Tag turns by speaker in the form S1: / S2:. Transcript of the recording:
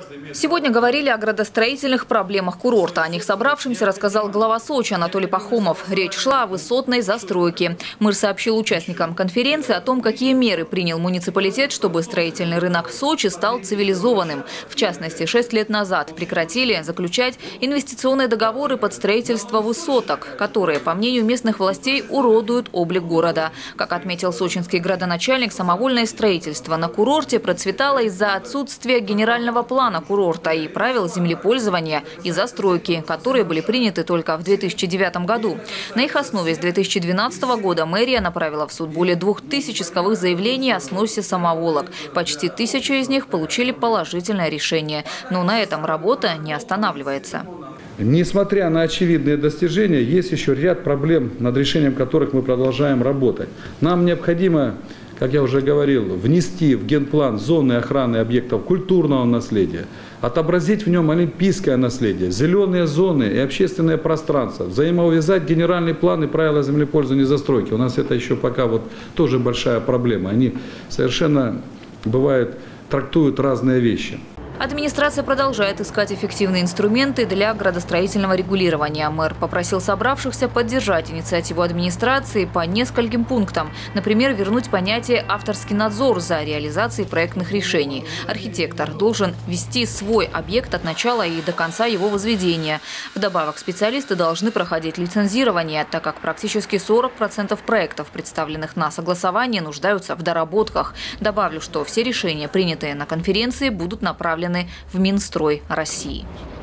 S1: Сегодня говорили о градостроительных проблемах курорта. О них собравшимся рассказал глава Сочи Анатолий Пахомов. Речь шла о высотной застройке. Мэр сообщил участникам конференции о том, какие меры принял муниципалитет, чтобы строительный рынок Сочи стал цивилизованным. В частности, 6 лет назад прекратили заключать инвестиционные договоры под строительство высоток, которые, по мнению местных властей, уродуют облик города. Как отметил сочинский градоначальник, самовольное строительство на курорте процветало из-за отсутствия генерального плана курорта и правил землепользования и застройки, которые были приняты только в 2009 году. На их основе с 2012 года мэрия направила в суд более 2000 исковых заявлений о сносе самоволок. Почти 1000 из них получили положительное решение. Но на этом работа не останавливается.
S2: Несмотря на очевидные достижения, есть еще ряд проблем, над решением которых мы продолжаем работать. Нам необходимо, как я уже говорил, внести в генплан зоны охраны объектов культурного наследия, отобразить в нем олимпийское наследие, зеленые зоны и общественное пространство, взаимоувязать генеральный план и правила землепользования и застройки. У нас это еще пока тоже большая проблема. Они совершенно, бывает, трактуют разные вещи.
S1: Администрация продолжает искать эффективные инструменты для градостроительного регулирования. Мэр попросил собравшихся поддержать инициативу администрации по нескольким пунктам. Например, вернуть понятие «авторский надзор» за реализацией проектных решений. Архитектор должен вести свой объект от начала и до конца его возведения. Вдобавок, специалисты должны проходить лицензирование, так как практически 40% проектов, представленных на согласование, нуждаются в доработках. Добавлю, что все решения, принятые на конференции, будут направлены в Минстрой России.